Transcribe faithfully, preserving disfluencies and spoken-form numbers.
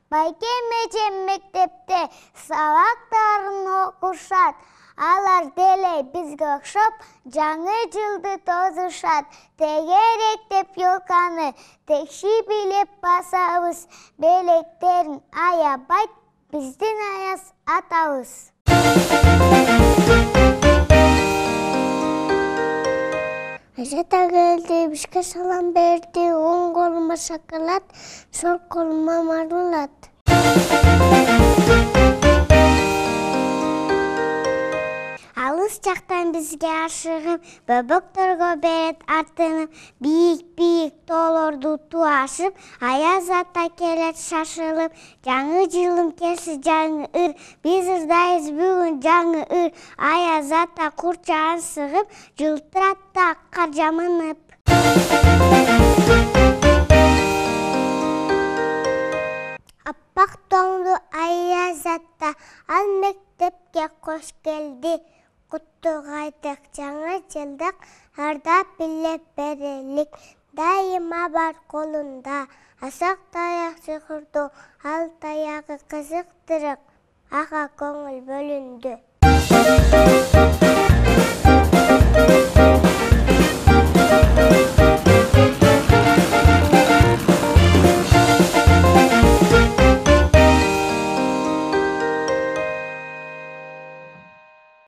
Байкем эжем мектепте сабактарын окушат. Алар деле бизге окшоп жаңы жылды тозушат. Тегерек деп ёлканы текши билеп басабыз. Белектерин аябайт биздин аяз атабыз. Ажата келди, бишке салам берди, оң колума шоколад, сол колума мармелад. Алыс жактан бизге ашыгып, бөбөктөргө берет артынып, бийик-бийик тоолорду туашып, аяз ата келет шашылып, жаңы жылым келси жаңы ыр, биз ырдайбыз бүгүн жаңы ыр, аяз ата курчагын сыгып, жылтыратты ак кар жамынып. Аппак тоңду аяз ата, ал мектепке кош келди. Куттугайдык жаңы жылдык, ардап билеп берелик. Дайыма бар колунда, асак таяк чыкырды, ал таягы кызыктырык, ага көңүл бөлүндү.